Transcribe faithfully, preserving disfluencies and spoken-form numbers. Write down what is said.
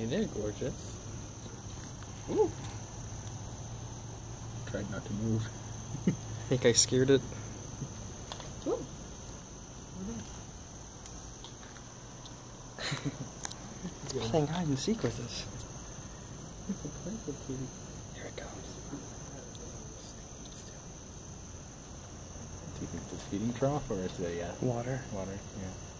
Hey there, gorgeous. Ooh. Tried not to move. I think I scared it. Ooh. Playing hide and seek with us. It's a playful kitty. Here it comes. Do you think it's a feeding trough or is it a uh, Water. water? Yeah.